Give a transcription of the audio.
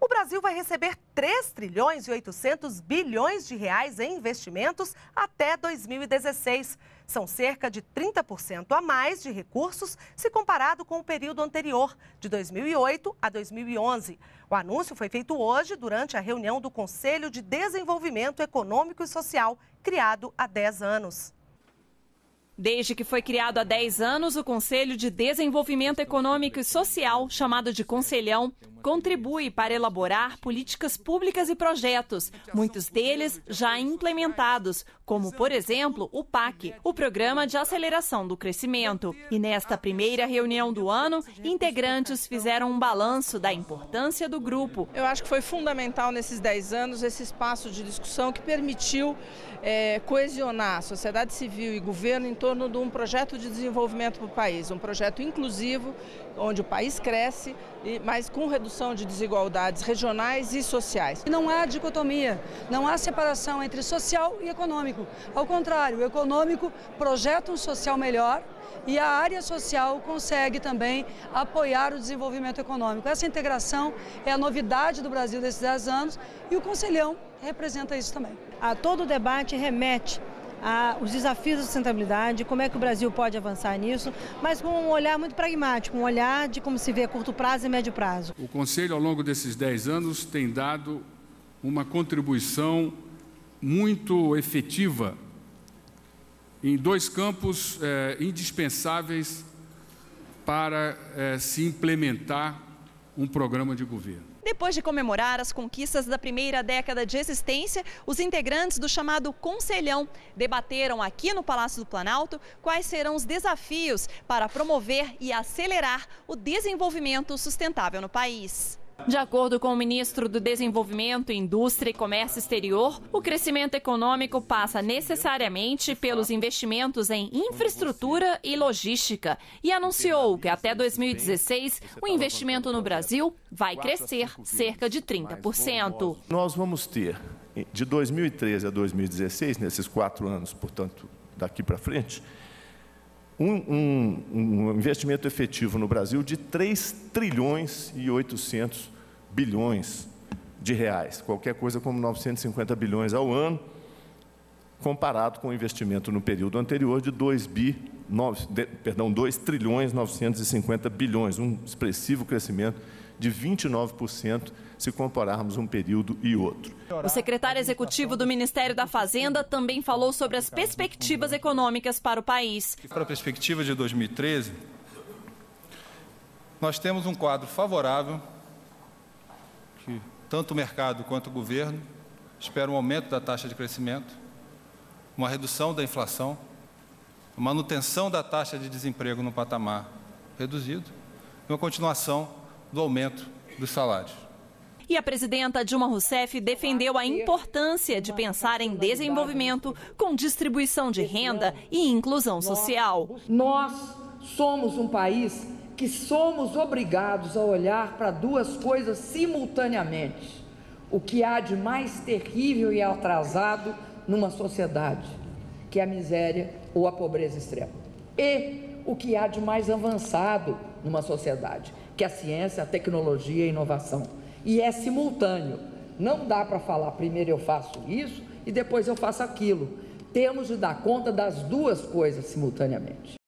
O Brasil vai receber 3 trilhões e 800 bilhões de reais em investimentos até 2016. São cerca de 30% a mais de recursos se comparado com o período anterior, de 2008 a 2011. O anúncio foi feito hoje durante a reunião do Conselho de Desenvolvimento Econômico e Social, criado há 10 anos. Desde que foi criado há 10 anos, o Conselho de Desenvolvimento Econômico e Social, chamado de Conselhão, contribui para elaborar políticas públicas e projetos, muitos deles já implementados, como, por exemplo, o PAC, o Programa de Aceleração do Crescimento. E nesta primeira reunião do ano, integrantes fizeram um balanço da importância do grupo. Eu acho que foi fundamental nesses 10 anos esse espaço de discussão que permitiu coesionar a sociedade civil e governo em torno de um projeto de desenvolvimento para o país, um projeto inclusivo, onde o país cresce, mas com redução de desigualdades regionais e sociais. Não há dicotomia, não há separação entre social e econômico. Ao contrário, o econômico projeta um social melhor e a área social consegue também apoiar o desenvolvimento econômico. Essa integração é a novidade do Brasil desses 10 anos e o Conselhão representa isso também. Todo o debate remete os desafios da sustentabilidade, como é que o Brasil pode avançar nisso, mas com um olhar muito pragmático, um olhar de como se vê a curto prazo e médio prazo. O Conselho, ao longo desses 10 anos, tem dado uma contribuição muito efetiva em 2 campos indispensáveis para se implementar um programa de governo. Depois de comemorar as conquistas da primeira década de existência, os integrantes do chamado Conselhão debateram aqui no Palácio do Planalto quais serão os desafios para promover e acelerar o desenvolvimento sustentável no país. De acordo com o ministro do Desenvolvimento, Indústria e Comércio Exterior, o crescimento econômico passa necessariamente pelos investimentos em infraestrutura e logística e anunciou que até 2016 o investimento no Brasil vai crescer cerca de 30%. Nós vamos ter, de 2013 a 2016, nesses 4 anos, portanto, daqui para frente, um investimento efetivo no Brasil de 3 trilhões e 800 bilhões de reais, qualquer coisa como 950 bilhões ao ano, comparado com o investimento no período anterior de 2 trilhões 950 bilhões, um expressivo crescimento de 29% se compararmos um período e outro. O secretário executivo do Ministério da Fazenda também falou sobre as perspectivas econômicas para o país. Para a perspectiva de 2013, nós temos um quadro favorável que tanto o mercado quanto o governo esperam um aumento da taxa de crescimento, uma redução da inflação, manutenção da taxa de desemprego no patamar reduzido e uma continuação do aumento dos salários. E a presidenta Dilma Rousseff defendeu a importância de pensar em desenvolvimento com distribuição de renda e inclusão social. Nós somos um país que somos obrigados a olhar para 2 coisas simultaneamente. O que há de mais terrível e atrasado numa sociedade, que é a miséria ou a pobreza extrema. E o que há de mais avançado numa sociedade, que é a ciência, a tecnologia e a inovação. E é simultâneo. Não dá para falar primeiro eu faço isso e depois eu faço aquilo. Temos de dar conta das 2 coisas simultaneamente.